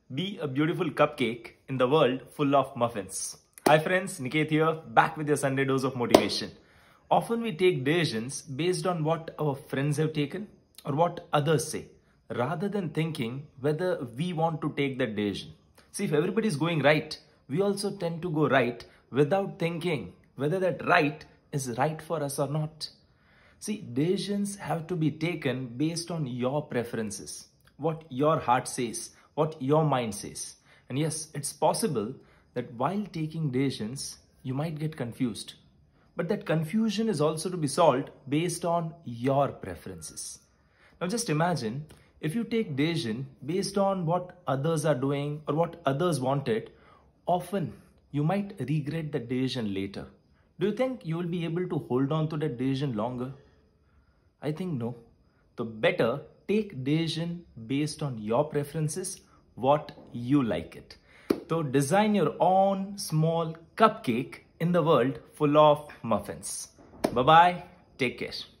Be a beautiful cupcake in the world full of muffins. Hi friends, Niket here, back with your Sunday dose of motivation. Often we take decisions based on what our friends have taken or what others say, rather than thinking whether we want to take that decision. See, if everybody is going right, we also tend to go right without thinking whether that right is right for us or not. See, decisions have to be taken based on your preferences, what your heart says, what your mind says. And yes, it's possible that while taking decisions, you might get confused. But that confusion is also to be solved based on your preferences. Now just imagine if you take decision based on what others are doing or what others wanted, often you might regret the decision later. Do you think you will be able to hold on to that decision longer? I think no. So better take decision based on your preferences, what you like it. So design your own small cupcake in the world full of muffins. Bye-bye. Take care.